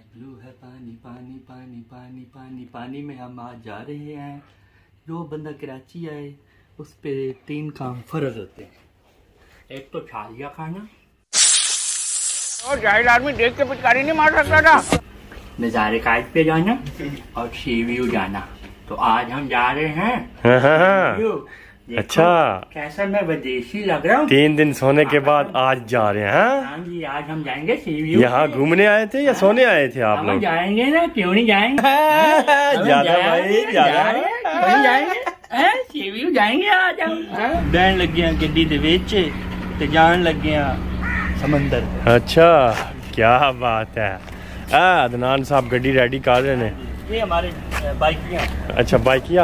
Blue है पानी पानी पानी पानी पानी पानी में हम आज जा रहे हैं। जो बंदा कराची आए उस पे 3 काम फर्ज होते हैं। एक तो छालिया खाना, और जाहिल आदमी देख के पिचकारी नहीं मार सकता था। नज़ारे काट पे जाना और सी व्यू जाना। तो आज हम जा रहे हैं। अच्छा, कैसा मैं विदेशी लग रहा हूँ। 3 दिन सोने के बाद आज जा रहे हैं। हाँ जी, आज हम जाएंगे सी व्यू। यहाँ घूमने आए थे या सोने आए थे आप लोग? जाएंगे ना, क्यों नहीं जाएंगे। ज्यादा भाई ज्यादा जाएंगे सी व्यू जाएंगे आज हम। बहन लगे हैं गड्डी दे विच ते जान लगे हैं समंदर। अच्छा, क्या बात है। अदनान साहब गड्डी रेडी कर रहे हैं। ये हमारे बाइकियाँ। अच्छा, बाइकिया।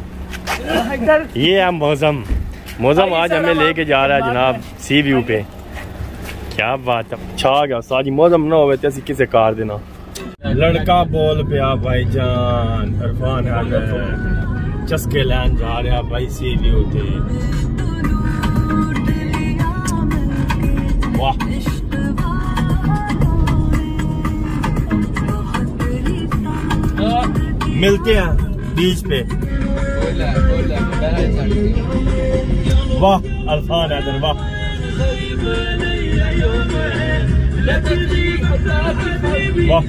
ये है मौसम आज हमें लेके जा रहा है जनाब सी व्यू पे। क्या बात है। छा गया साजी मौसम ना होवे ते असी किसे कार देना। लड़का बोल पिया भाईजान इरफान है चस्के लैन जा रहा भाई सी व्यू पे। वाह, मिलते हैं बीच पे। वाह अरफान हैदर, वाह। वाह,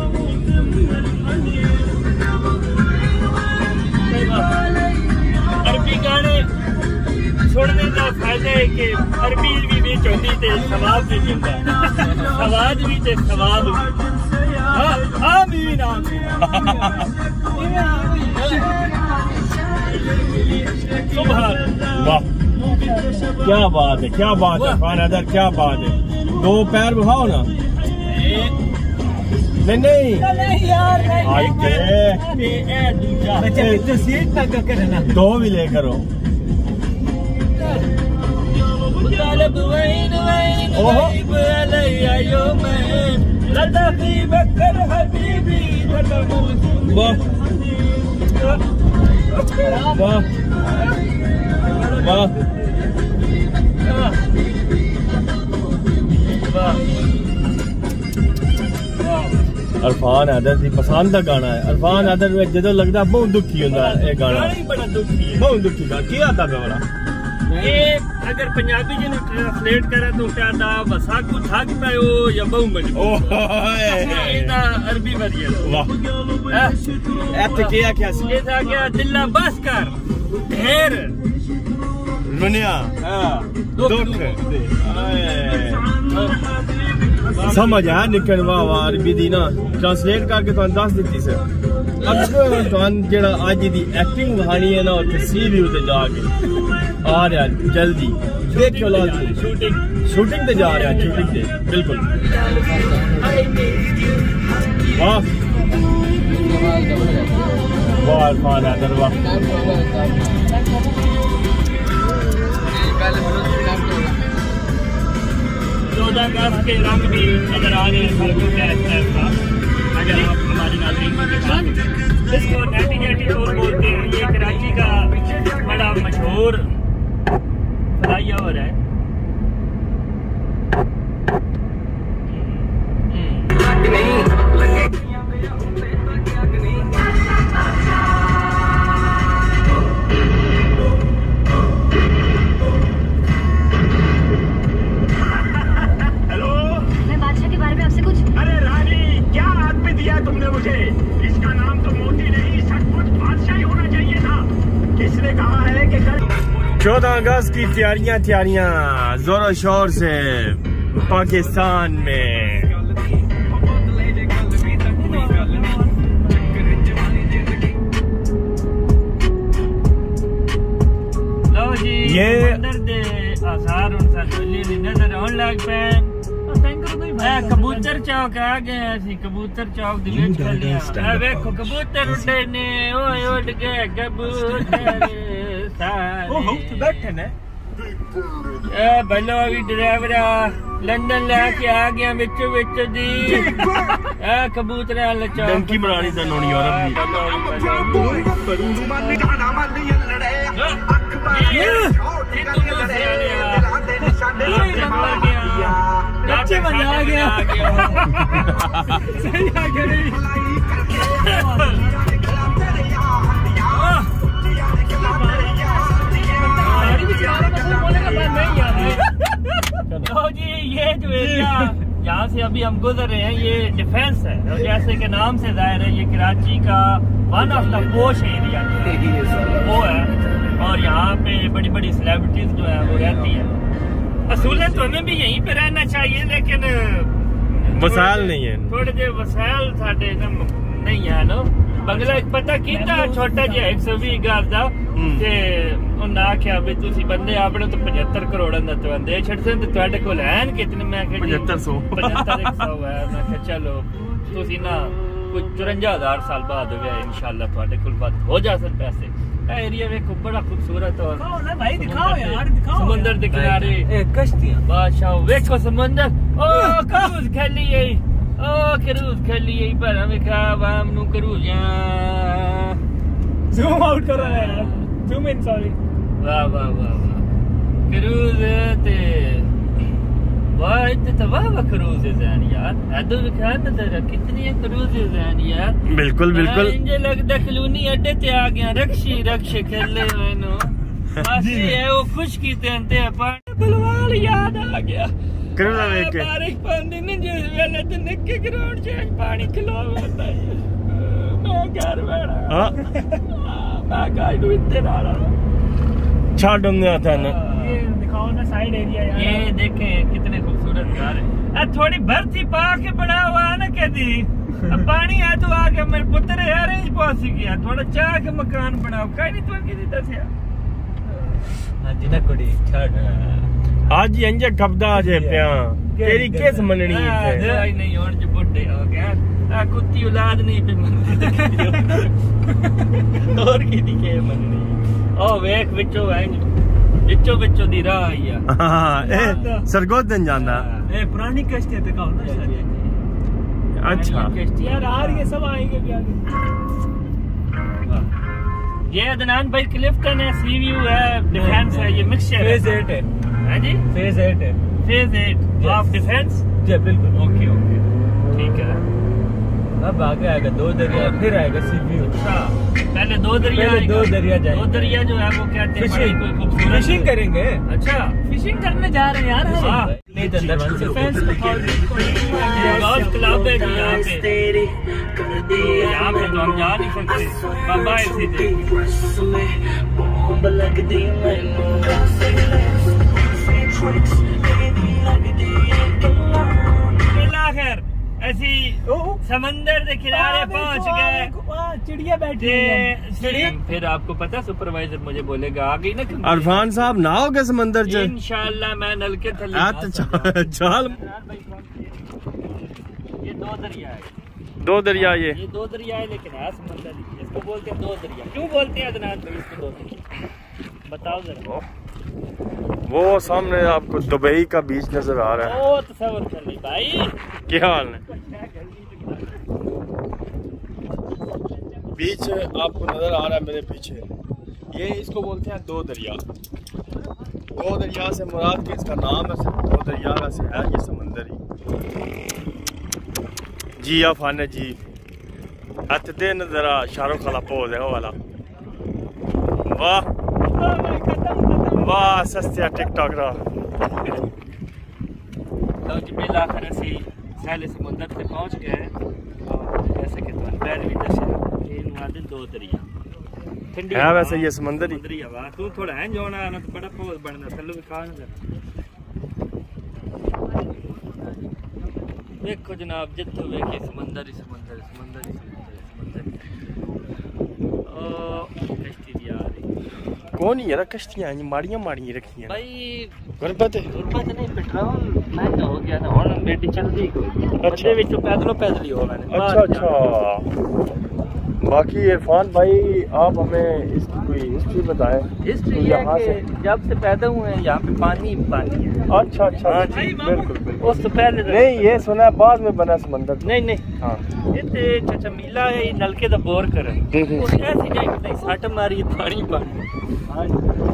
अरबी गाने सुनने का फायदा है कि अरबी भी विच होंदी ते सवाब भी मिलदा। सवाद भी ते सवाब भी। आमीन आमीन। वाह, क्या बात है, क्या बात है इरफान हैदर, क्या बात है। 2 पैर बढ़ाओ ना। नहीं यार, आई के सीट तक करना। 2 भी ले करो। वाह वाह वाह, इरफान हैदर की पसंद का गाना है। इरफान हैदर जो लगता बहुत दुखी होता है। गाना बड़ा दुखी, बहुत दुखी गा की आता है बड़ा। ये अगर पंजाबी जी ने ट्रांसलेट करे तो क्या था, वसाकू थक पायो या बहु मजबूर। अरबी वरिया। वाह, ऐसे क्या क्या सी ये था क्या, दिल्ला बस कर ढेर दुनिया दुख समझ आ निकल। वाह वाह, अरबी दी ना ट्रांसलेट करके तो दस दी सर। अब तो जेड़ा आज दी एक्टिंग वहानी है ना उत्थे सी व्यू ते जाके आ रहा जल्दी देखो। लाजमी शूटिंग ते जा रहा है, शूटिंग ते बिल्कुल। वाह वाह इरफान हैदर, वाह। 14 अगस्त के रंग भी नजर आ रहे हैं। अगर आप हमारे नाज़रीन को दिखा दें, इसको 1984 बोलते हैं। ये कराची का बड़ा मशहूर फ्लाईओवर है। तुमने मुझे इसका नाम तो मोती नहीं सचमुच बादशाही होना चाहिए था। किसने कहा है कि कल 14 अगस्त की तैयारियां जोरों शोर से पाकिस्तान में। लो जी, ये आसार नजर आने लग पे। कबूतर चौक आ गए। कबूतर चौक देखो कबूतर उड़े ने, ओए उड़ गए कबूतर सारे बैठे ने। भलो भी ड्राइवर लंदन लेके आ गया बिचो बिच दी। कबूतर डंकी बनानी बच्चे मजा आ गया सही आ गया जी। ये जो एरिया यहाँ से अभी हम गुजर रहे हैं ये डिफेंस है, और जैसे कि नाम से जाहिर है ये कराची का one of the posh area वो है, और यहाँ पे बड़ी बड़ी सेलिब्रिटीज जो है वो रहती है। असूलन तो हमें भी यहीं पे रहना चाहिए, लेकिन वसाइल नहीं है, थोड़े जे वसाइल साडे नहीं है ना। बंगला पता कीता छोटा जिहा 120 गज दा ते उन्हें आख्या भी तुसी बंदे अपने तो 75 करोड़ दा दे छड़दे ते तुहाडे कोल हैन कितने? मैं 7500 है। मैं चलो तुसी ना कुछ 54,000 साल बाद हो गया इंशाल्लाह तुहाडे कोल बात हो जासन पैसे। एरिया में बड़ा खूबसूरत और भाई दिखाओ यार, दिखाओ समुंदर के किनारे कश्तियां बादशाह वेखो समुंदर। ओ क्रूज खेली है, ओ क्रूज खेली है पर हमें क्या वाम नु क्रूज जूम आउट कर रहा है यार, जूम इन सॉरी। वाह वाह वाह वाह क्रूज ते वाह इतने वाह वाह क्रूजेज हैं यार। अदो दिखा ना जरा कितनी क्रूजेज हैं यार। बिल्कुल बिल्कुल इंजे लगदा कॉलोनी अड्डे ते आ गया, रक्षे खेले मैनू बस ये वो खुश की ते पानी बलवाल याद आ गया। बारिश पानी ने जिस वेले ते निक्के ग्राउंड च पानी खिलावता है मैं घर बैठा मैं गाइड इतने आ रहा छाड़ दुनिया था ना। ये दिखाओ ना साइड एरिया यार, ये देखें कितने खूबसूरत घर है। थोड़ी भर्ती पा के बना हुआ है ना कहती अब पानी है तो आके मेरे पुत्र यार पहुंच गया। थोड़ा चाह के मकान बनाओ कहीं नहीं तो किसी दसिया हां ना कुड़ी छाड़ आज इंजे कब्दा जे पिया तेरी किस मननी है नहीं और जो बुड्ढे हो गया आ कुत्ती औलाद नहीं पे मनदी और की दी के मननी। ओ वेख विचो विचो दी राह आई है। हां ए सरगोदन जांदा ए पुरानी कश्ती पे कहो ना शायद। अच्छा कश्ती यार आ रही है, सब आएंगे भी आगे। ये अदनान भाई क्लिफ्टन है, सी व्यू है, डिफेंस है, ये मिक्सचर है। फेज 8 है हां जी, फेज 8 है। फेज 8 ऑफ डिफेंस जी बिल्कुल। ओके ओके ठीक है। अब आगे आएगा 2 दरिया, फिर आएगा सी व्यू। अच्छा पहले 2 दरिया जाएंगे। 2 दरिया जो है वो कहते हैं बड़ी कोई खूबसूरत फिशिंग करेंगे। अच्छा फिशिंग करने जा रहे हैं यार हम। नहीं तो अंदर डिफेंस गॉल्फ क्लब है यहाँ पे तो हम जा नहीं सकते। बाबा ऐसे खैर ऐसी समंदर के किनारे पहुंच गए, चिड़िया बैठी है। फिर आपको पता सुपरवाइजर मुझे बोलेगा आ गई ना अरफान साहब नहाओगे समंदर च? इंशाल्लाह मैं नल के थले चाल। ये 2 दरिया है, 2 दरिया ये 2 दरिया है, लेकिन है समंदर ही। इसको बोलते हैं 2 दरिया। क्यों बोलते हैं अदनान भाई इसको 2 दरिया बताओ जरा। वो सामने आपको दुबई का बीच नजर आ रहा है। ओ तसव्वुर कर ली भाई, क्या हाल है? बीच आपको नजर आ रहा है मेरे पीछे, ये इसको बोलते हैं 2 दरिया। 2 दरिया से मुराद के इसका नाम है सिर्फ 2 दरिया से है ये समंदर ही। जी आफाने जी हथ दे नजरा शाहरुख वाला पोज है वो वाला। वाह वाह सस्तिया टिकटॉक रा। तो जी बिल आखिर असी सहले समुंदर से पहुंच गए और जैसे कि तुम पहले भी दस्या ये नवादे 2 दरिया ठंडी है वैसे ये समंदर ही हवा। तू थोड़ा है जोना ना तो बड़ा पोज बनना थल्लो भी खा ना देखो जनाब जितो वेखे समंदर ही समंदर समंदर ही समंदर। ओ कश्ती दी आ रही कौन यार कश्तियां माड़ियां रखी हैं भाई। गुरबत नहीं पेट्रोल महंगा हो गया ना और बेटी चलती कोई। अच्छा विच पैदल ही हो मैंने। अच्छा बाकी इरफान भाई आप हमें इसकी कोई हिस्ट्री बताएं। हिस्ट्री तो ये यहाँ है कि जब से पैदा हुए हैं यहाँ पे पानी पानी है। अच्छा अच्छा हाँ जी, जी, बिल्कुल बिल्कुल। उससे पहले नहीं ये सुना है बाद में बना समंदर। नहीं नहीं हाँ इतने चाचा मिला है ये नलके दा बोर कर उस ऐसी जगह पे सट मारी पानी पानी।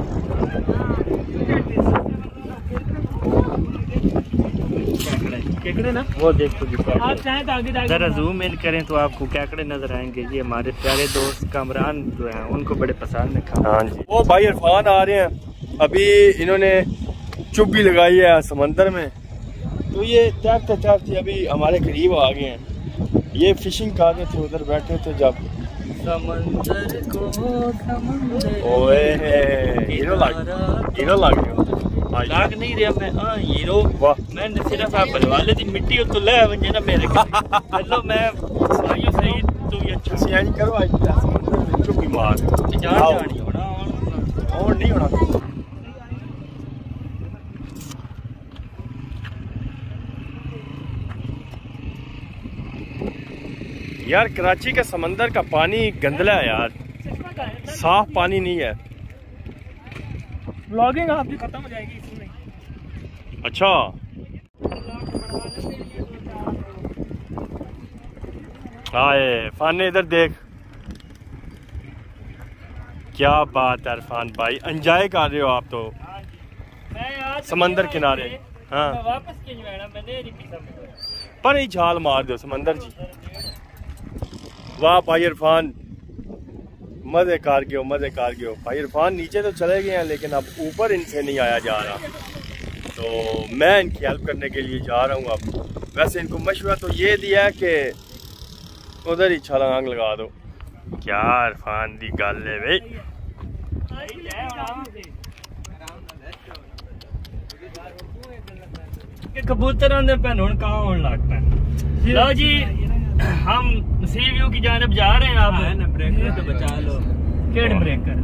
केकड़े ना वो देखो जी आप चाहें तो आगे जरा जूम इन करें तो आपको केकड़े नजर आएंगे। ये हमारे प्यारे दोस्त कामरान जो हैं उनको बड़े पसंद है खाना। हाँ जी। वो भाई इरफान आ रहे हैं अभी, इन्होंने चुप्पी लगाई है समंदर में, तो ये तैरते तैरते अभी हमारे करीब आ गए हैं। ये फिशिंग कर रहे थे, उधर बैठे थे जब समंदर को समंदर ओए हीरो लग रहे हो। लाग नहीं रहा मैं। हाँ हीरो वाह। मैंने सिर्फ आप बनवाले दी मिट्टी तो ले वंजे ना मेरे मतलब मैं सही सही तू ये अच्छा सियानी करो आज समंदर में चुप्पी मार जानी होना और नहीं होना। यार कराची का समंदर का पानी गंदला है यार, साफ पानी नहीं है। ब्लॉगिंग आपकी खत्म हो जाएगी इसमें। अच्छा आए फाने इधर देख, क्या बात है इरफान भाई, एंजॉय कर रहे हो आप तो समंदर किनारे। हाँ वापस क्यों आना मैंने नहीं पीता पर ही छाल मार दो समंदर जी। वाह भाई इरफान मजे कार गए हो, मजे कार गए हो। भाई इरफान नीचे तो चले गए हैं लेकिन अब ऊपर इनसे नहीं आया जा रहा, तो मैं इनकी हेल्प करने के लिए जा रहा हूँ। अब वैसे इनको मशवरा तो ये दिया है कि उधर ही छलांग लगा दो। क्या इरफान दी गल है भाई। कबूतर हुण कहाँ होने लगता है। लो जी हम सी व्यू की जानब जा रहे हैं। आप ब्रेकर तो बचा लो। केड़ ब्रेकर?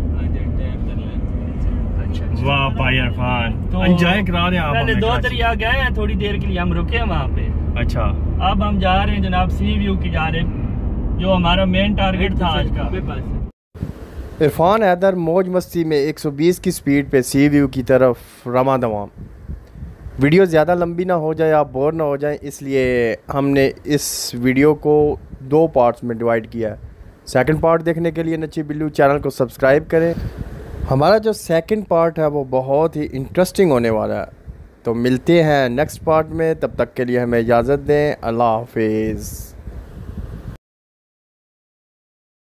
वाह भाई इरफान तो एंजॉय करा रहे हैं आप। पहले 2 दरिया गए हैं, थोड़ी देर के लिए हम रुके हैं वहाँ पे। अच्छा अब हम जा रहे हैं जनाब सी व्यू की जानब, जो हमारा मेन टारगेट था आज का। इरफान हैदर मौज मस्ती में 120 की स्पीड पे सी व्यू की तरफ रमा दवाम। वीडियो ज़्यादा लंबी ना हो जाए, आप बोर ना हो जाएं, इसलिए हमने इस वीडियो को 2 पार्ट्स में डिवाइड किया है। सेकंड पार्ट देखने के लिए नची बिल्लू चैनल को सब्सक्राइब करें। हमारा जो सेकंड पार्ट है वो बहुत ही इंटरेस्टिंग होने वाला है, तो मिलते हैं नेक्स्ट पार्ट में। तब तक के लिए हमें इजाज़त दें। अल्लाह हाफिज़।